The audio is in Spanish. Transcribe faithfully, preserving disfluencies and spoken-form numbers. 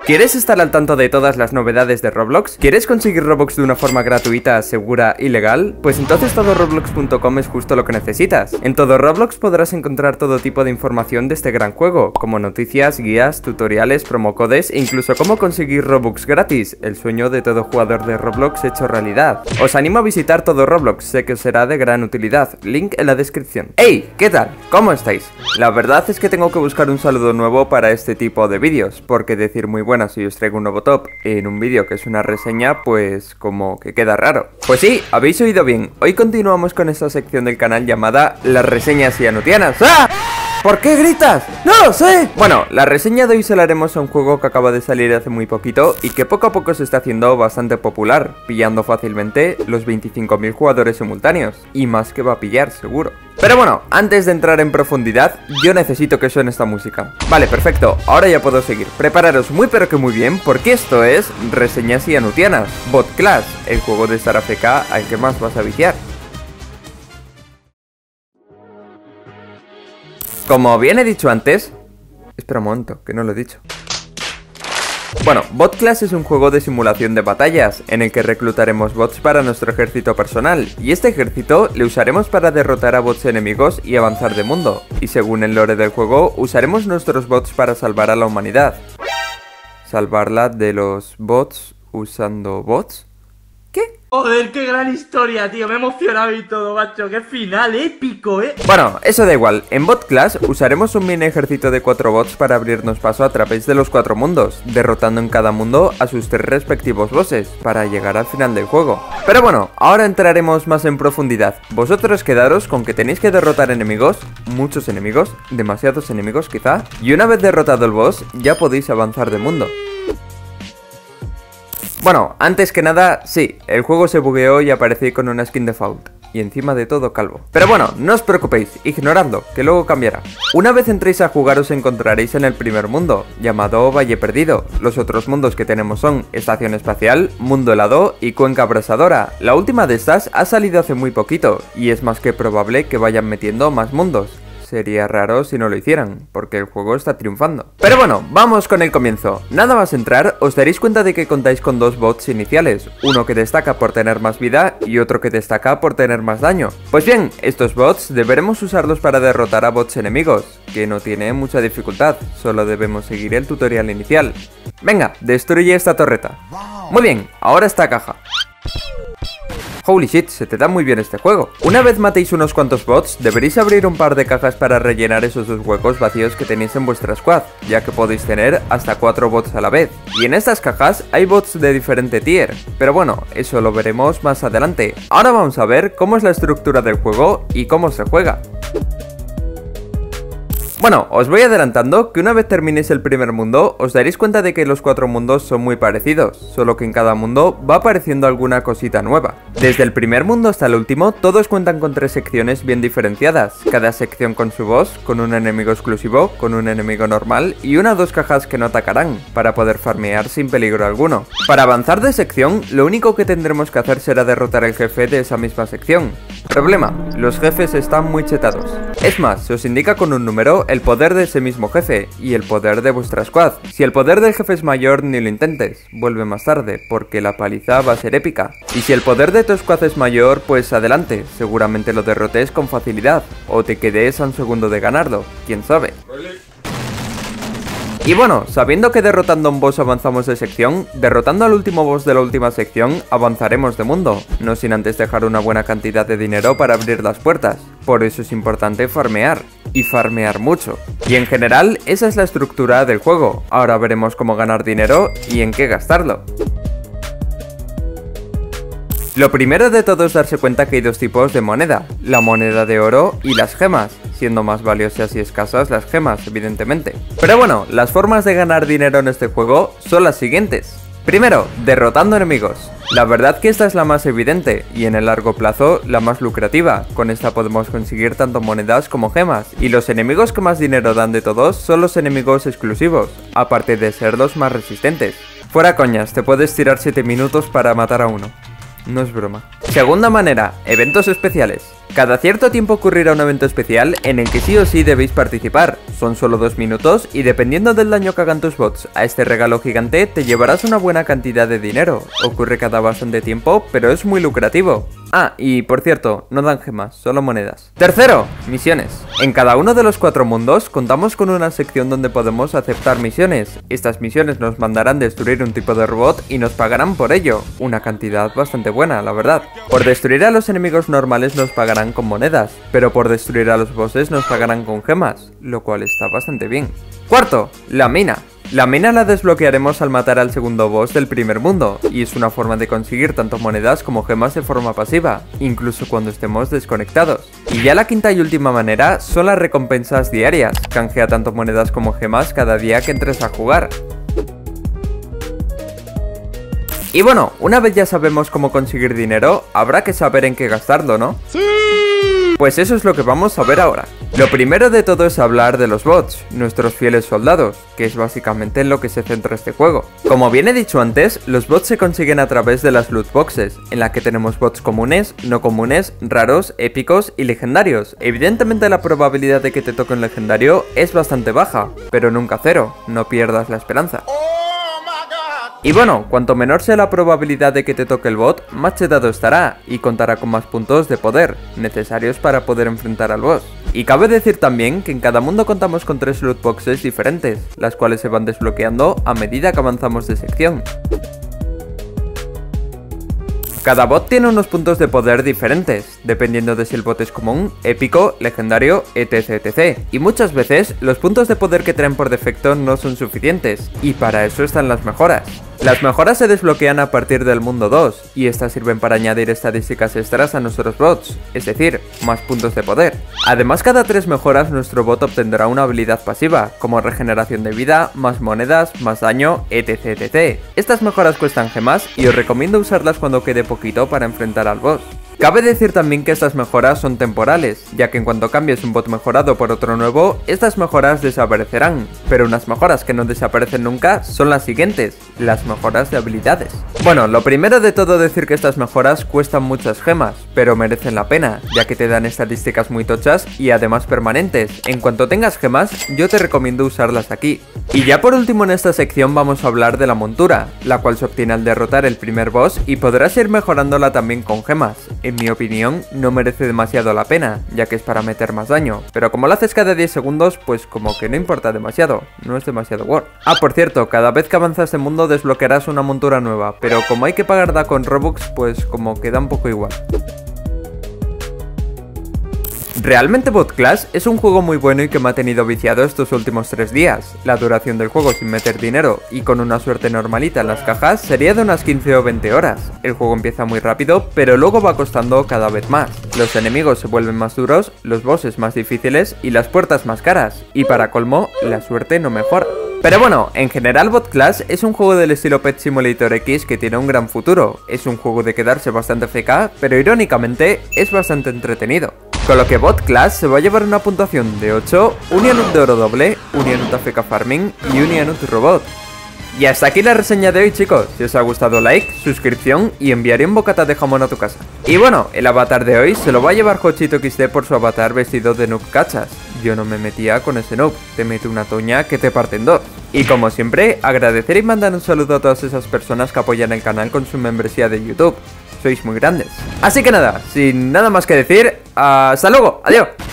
¿Quieres estar al tanto de todas las novedades de Roblox? ¿Quieres conseguir Robux de una forma gratuita, segura y legal? Pues entonces todo roblox punto com es justo lo que necesitas. En todo Roblox podrás encontrar todo tipo de información de este gran juego, como noticias, guías, tutoriales, promocodes e incluso cómo conseguir Robux gratis, el sueño de todo jugador de Roblox hecho realidad. Os animo a visitar todo Roblox, sé que os será de gran utilidad, link en la descripción. ¡Hey! ¿Qué tal? ¿Cómo estáis? La verdad es que tengo que buscar un saludo nuevo para este tipo de vídeos, porque decir muy buenas si os traigo un nuevo top en un vídeo que es una reseña, pues como que queda raro. Pues sí, habéis oído bien, hoy continuamos con esta sección del canal llamada Las reseñas cianutianas. ¡Ah! ¿Por qué gritas? ¡No lo sé! Bueno, la reseña de hoy se la haremos a un juego que acaba de salir hace muy poquito y que poco a poco se está haciendo bastante popular, pillando fácilmente los veinticinco mil jugadores simultáneos, y más que va a pillar, seguro. Pero bueno, antes de entrar en profundidad, yo necesito que suene esta música. Vale, perfecto, ahora ya puedo seguir. Prepararos muy pero que muy bien, porque esto es Reseñas Cianutianas, Bot Class, el juego de Star A F K al que más vas a viciar. Como bien he dicho antes... Espera un momento, que no lo he dicho. Bueno, Bot Class es un juego de simulación de batallas, en el que reclutaremos bots para nuestro ejército personal, y este ejército le usaremos para derrotar a bots enemigos y avanzar de mundo, y según el lore del juego, usaremos nuestros bots para salvar a la humanidad. ¿Salvarla de los bots usando bots? ¿Qué? Joder, qué gran historia, tío, me he emocionado y todo, macho, qué final épico, eh. Bueno, eso da igual, en Bot Class usaremos un mini ejército de cuatro bots para abrirnos paso a través de los cuatro mundos, derrotando en cada mundo a sus tres respectivos bosses, para llegar al final del juego. Pero bueno, ahora entraremos más en profundidad. Vosotros quedaros con que tenéis que derrotar enemigos, muchos enemigos, demasiados enemigos quizá, y una vez derrotado el boss, ya podéis avanzar de mundo. Bueno, antes que nada, sí, el juego se bugueó y aparecí con una skin default, y encima de todo calvo. Pero bueno, no os preocupéis, ignoradlo, que luego cambiará. Una vez entréis a jugar os encontraréis en el primer mundo, llamado Valle Perdido. Los otros mundos que tenemos son Estación Espacial, Mundo Helado y Cuenca Abrasadora. La última de estas ha salido hace muy poquito, y es más que probable que vayan metiendo más mundos. Sería raro si no lo hicieran, porque el juego está triunfando. Pero bueno, vamos con el comienzo. Nada más entrar, os daréis cuenta de que contáis con dos bots iniciales, uno que destaca por tener más vida y otro que destaca por tener más daño. Pues bien, estos bots deberemos usarlos para derrotar a bots enemigos, que no tiene mucha dificultad, solo debemos seguir el tutorial inicial. Venga, destruye esta torreta. Muy bien, ahora esta caja. Holy shit, se te da muy bien este juego. Una vez matéis unos cuantos bots, deberéis abrir un par de cajas para rellenar esos dos huecos vacíos que tenéis en vuestra squad, ya que podéis tener hasta cuatro bots a la vez. Y en estas cajas hay bots de diferente tier, pero bueno, eso lo veremos más adelante. Ahora vamos a ver cómo es la estructura del juego y cómo se juega. Bueno, os voy adelantando que una vez terminéis el primer mundo, os daréis cuenta de que los cuatro mundos son muy parecidos, solo que en cada mundo va apareciendo alguna cosita nueva. Desde el primer mundo hasta el último, todos cuentan con tres secciones bien diferenciadas, cada sección con su boss, con un enemigo exclusivo, con un enemigo normal y una o dos cajas que no atacarán, para poder farmear sin peligro alguno. Para avanzar de sección, lo único que tendremos que hacer será derrotar al jefe de esa misma sección. Problema, los jefes están muy chetados. Es más, se os indica con un número el poder de ese mismo jefe y el poder de vuestra squad. Si el poder del jefe es mayor, ni lo intentes, vuelve más tarde, porque la paliza va a ser épica. Y si el poder de tu squad es mayor, pues adelante, seguramente lo derrotes con facilidad, o te quedes a un segundo de ganarlo, quién sabe. Y bueno, sabiendo que derrotando a un boss avanzamos de sección, derrotando al último boss de la última sección, avanzaremos de mundo, no sin antes dejar una buena cantidad de dinero para abrir las puertas. Por eso es importante farmear, y farmear mucho. Y en general, esa es la estructura del juego. Ahora veremos cómo ganar dinero y en qué gastarlo. Lo primero de todo es darse cuenta que hay dos tipos de moneda, la moneda de oro y las gemas, siendo más valiosas y escasas las gemas, evidentemente. Pero bueno, las formas de ganar dinero en este juego son las siguientes. Primero, derrotando enemigos. La verdad que esta es la más evidente y en el largo plazo la más lucrativa. Con esta podemos conseguir tanto monedas como gemas, y los enemigos que más dinero dan de todos son los enemigos exclusivos, aparte de ser los más resistentes. Fuera coñas, te puedes tirar siete minutos para matar a uno. No es broma. Segunda manera, eventos especiales. Cada cierto tiempo ocurrirá un evento especial en el que sí o sí debéis participar. Son solo dos minutos y dependiendo del daño que hagan tus bots a este regalo gigante te llevarás una buena cantidad de dinero. Ocurre cada bastante tiempo, pero es muy lucrativo. Ah, y por cierto, no dan gemas, solo monedas. Tercero, misiones. En cada uno de los cuatro mundos contamos con una sección donde podemos aceptar misiones. Estas misiones nos mandarán destruir un tipo de robot y nos pagarán por ello. Una cantidad bastante buena, la verdad. Por destruir a los enemigos normales nos pagarán con monedas, pero por destruir a los bosses nos pagarán con gemas, lo cual está bastante bien. Cuarto, la mina. La mina la desbloquearemos al matar al segundo boss del primer mundo, y es una forma de conseguir tanto monedas como gemas de forma pasiva, incluso cuando estemos desconectados. Y ya la quinta y última manera son las recompensas diarias, canjea tanto monedas como gemas cada día que entres a jugar. Y bueno, una vez ya sabemos cómo conseguir dinero, habrá que saber en qué gastarlo, ¿no? ¡Sí! Pues eso es lo que vamos a ver ahora. Lo primero de todo es hablar de los bots, nuestros fieles soldados, que es básicamente en lo que se centra este juego. Como bien he dicho antes, los bots se consiguen a través de las loot boxes, en la que tenemos bots comunes, no comunes, raros, épicos y legendarios. Evidentemente la probabilidad de que te toque un legendario es bastante baja, pero nunca cero, no pierdas la esperanza. Y bueno, cuanto menor sea la probabilidad de que te toque el bot, más chetado estará y contará con más puntos de poder, necesarios para poder enfrentar al boss. Y cabe decir también que en cada mundo contamos con tres loot boxes diferentes, las cuales se van desbloqueando a medida que avanzamos de sección. Cada bot tiene unos puntos de poder diferentes, dependiendo de si el bot es común, épico, legendario, etc etc. Y muchas veces, los puntos de poder que traen por defecto no son suficientes, y para eso están las mejoras. Las mejoras se desbloquean a partir del mundo dos, y estas sirven para añadir estadísticas extras a nuestros bots, es decir, más puntos de poder. Además, cada tres mejoras nuestro bot obtendrá una habilidad pasiva, como regeneración de vida, más monedas, más daño, etc etc. Estas mejoras cuestan gemas y os recomiendo usarlas cuando quede poquito para enfrentar al boss. Cabe decir también que estas mejoras son temporales, ya que en cuanto cambies un bot mejorado por otro nuevo, estas mejoras desaparecerán, pero unas mejoras que no desaparecen nunca son las siguientes, las mejoras de habilidades. Bueno, lo primero de todo decir que estas mejoras cuestan muchas gemas, pero merecen la pena, ya que te dan estadísticas muy tochas y además permanentes. En cuanto tengas gemas, yo te recomiendo usarlas aquí. Y ya por último en esta sección vamos a hablar de la montura, la cual se obtiene al derrotar el primer boss y podrás ir mejorándola también con gemas. En mi opinión, no merece demasiado la pena, ya que es para meter más daño, pero como lo haces cada diez segundos, pues como que no importa demasiado, no es demasiado war. Ah, por cierto, cada vez que avanzas de mundo desbloquearás una montura nueva, pero como hay que pagarla con Robux, pues como que da un poco igual. Realmente Bot Clash es un juego muy bueno y que me ha tenido viciado estos últimos tres días. La duración del juego sin meter dinero y con una suerte normalita en las cajas sería de unas quince o veinte horas. El juego empieza muy rápido, pero luego va costando cada vez más. Los enemigos se vuelven más duros, los bosses más difíciles y las puertas más caras. Y para colmo, la suerte no mejora. Pero bueno, en general Bot Clash es un juego del estilo Pet Simulator X que tiene un gran futuro. Es un juego de quedarse bastante F K, pero irónicamente es bastante entretenido. Con lo que Bot Clash se va a llevar una puntuación de ocho, un Yanut de oro doble, un Yanut A F K Farming y un Yanut Robot. Y hasta aquí la reseña de hoy, chicos. Si os ha gustado, like, suscripción y enviaré un bocata de jamón a tu casa. Y bueno, el avatar de hoy se lo va a llevar Hochito X D por su avatar vestido de noob cachas. Yo no me metía con ese noob, te mete una toña que te parte en dos. Y como siempre, agradecer y mandar un saludo a todas esas personas que apoyan el canal con su membresía de YouTube. Sois muy grandes. Así que nada, sin nada más que decir, hasta luego, adiós.